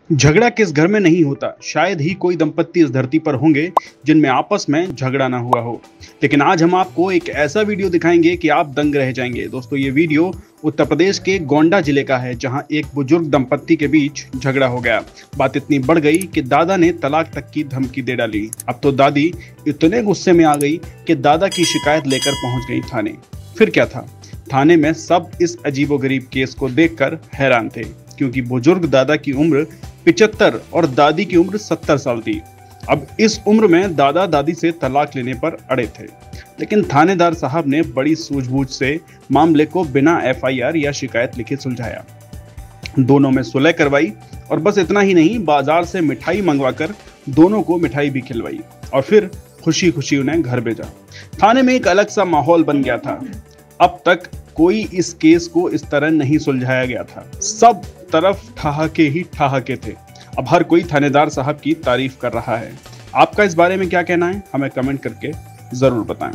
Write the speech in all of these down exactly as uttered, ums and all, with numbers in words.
झगड़ा किस घर में नहीं होता। शायद ही कोई दंपत्ति इस धरती पर होंगे जिनमें आपस में झगड़ा ना हुआ हो। लेकिन आज हम आपको एक ऐसा वीडियो दिखाएंगे कि आप दंग रह जाएंगे। दोस्तों, ये वीडियो उत्तर प्रदेश के गोंडा जिले का है, जहां एक बुजुर्ग दंपत्ति के बीच झगड़ा हो गया। बात इतनी बढ़ गई कि दादा ने तलाक तक की धमकी दे डाली। अब तो दादी इतने गुस्से में आ गई कि दादा की शिकायत लेकर पहुंच गई थाने। फिर क्या था, थाने में सब इस अजीबोगरीब केस को देखकर हैरान थे, क्योंकि बुजुर्ग दादा की उम्र पिचहत्तर और दादी की उम्र सत्तर साल थी। अब इस उम्र में दादा दादी से तलाक लेने पर अड़े थे, लेकिन थानेदार साहब ने बड़ी सूझबूझ से मामले को बिना एफ आई आर या शिकायत लिखे सुलझाया। दोनों में सुलह करवाई और बस इतना ही नहीं, बाजार से मिठाई मंगवाकर दोनों को मिठाई भी खिलवाई और फिर खुशी खुशी उन्हें घर भेजा। थाने में एक अलग सा माहौल बन गया था। अब तक कोई इस केस को इस तरह नहीं सुलझाया गया था। सब तरफ ठहाके ही ठहाके थे। अब हर कोई थानेदार साहब की तारीफ कर रहा है। आपका इस बारे में क्या कहना है, हमें कमेंट करके जरूर बताएं।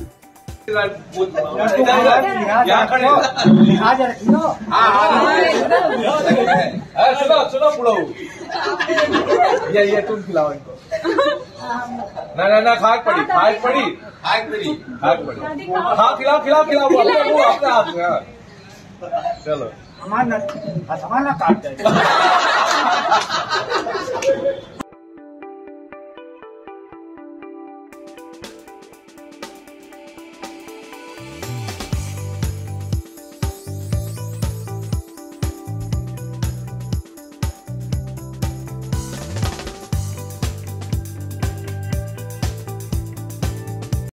तुम खिलाओ इनको। ना ना ना खाक पड़ी खाक पड़ी खाक पड़ी खाक पड़ी हाँ खिलाओ खिलाओ खिलाओ वो अपने हाथ में। चलो हमारा हमारा काट